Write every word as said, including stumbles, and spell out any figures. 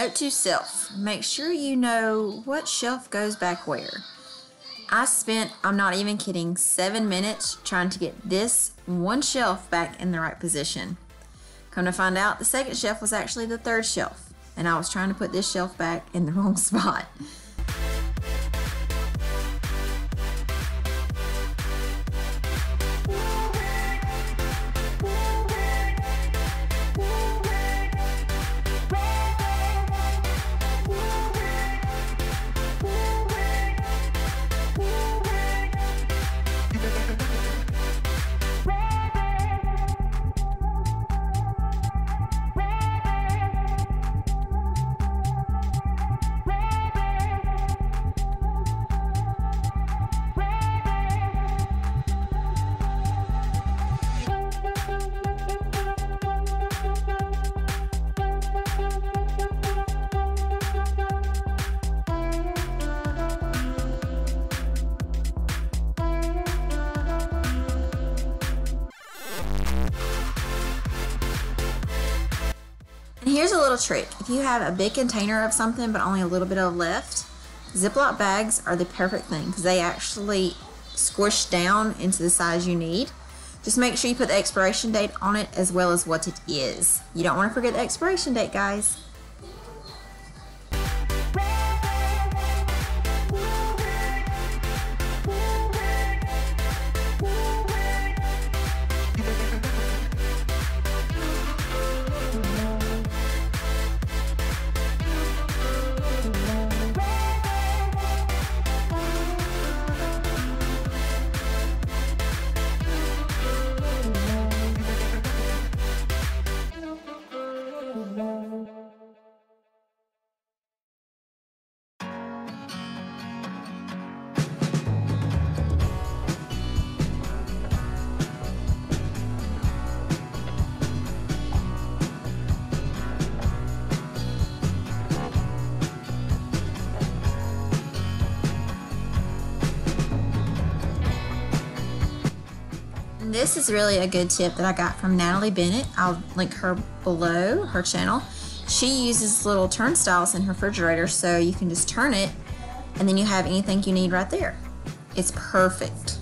Note to self, make sure you know what shelf goes back where. I spent, I'm not even kidding, seven minutes trying to get this one shelf back in the right position. Come to find out, the second shelf was actually the third shelf, and I was trying to put this shelf back in the wrong spot. And here's a little trick. If you have a big container of something but only a little bit of left, Ziploc bags are the perfect thing because they actually squish down into the size you need. Just make sure you put the expiration date on it as well as what it is. You don't want to forget the expiration date, guys. This is really a good tip that I got from Natalie Bennett. I'll link her below, her channel. She uses little turnstiles in her refrigerator so you can just turn it and then you have anything you need right there. It's perfect.